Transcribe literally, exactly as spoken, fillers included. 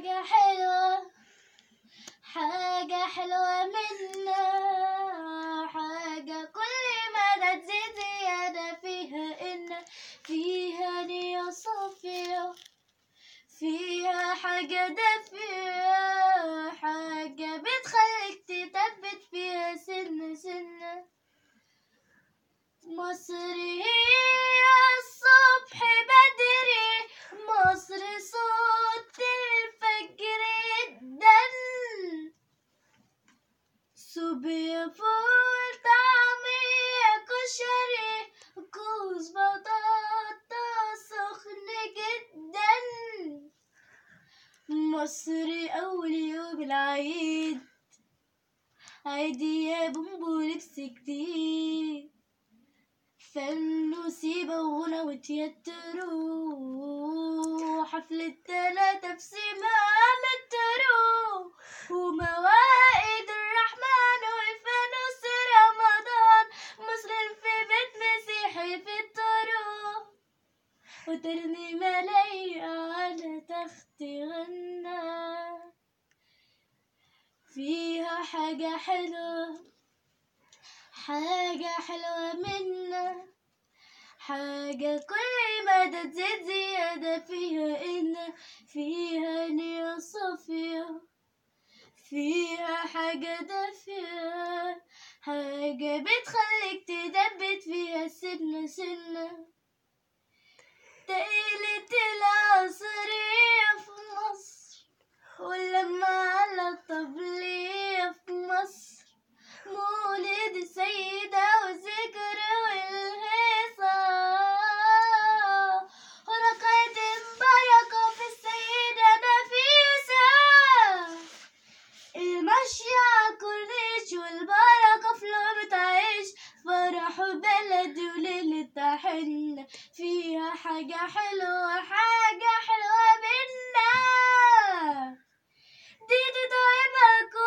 حاجة حلوة، حاجة حلوة منا، حاجة كل ما تزيد زيادة فيها إن فيها نية صافية، فيها حاجة دافية، حاجة بتخليك تثبت فيها سنة سنة. مصر هي الصبح بدري، مصر صوت الفجر الدن، صوبيا فول طعمية كشري كوز بطاطا سخن جدا. مصر أول يوم العيد، عيدي يا بومبو لبس جديد، فانوسي بغنى وتيترو، حفلة تلاتة في سماء مترو، وموائد الرحمن والفانوس رمضان، مسلم في بيت مسيحي في الطرو، وترنيمة لايقة على تخت غنى، فيها حاجة حلوة، حاجة حلوة منا، حاجة كل ما تزيد زيادة فيها إن فيها نية صافية، فيها حاجة دافية، حاجة بتخليك تثبت فيها سنة سنة. تقيلة العصرية في مصر، واللمة على الطبلية في مصر، مولد السيدة والذكر والهيصة، ورقعة بركة في السيدة نفيسة، المشي على الكورنيش والبركة في لقمة عيش، فرح بلد وليلة تحن، فيها حاجة حلوة، حاجة حلوة منا. دي طيبة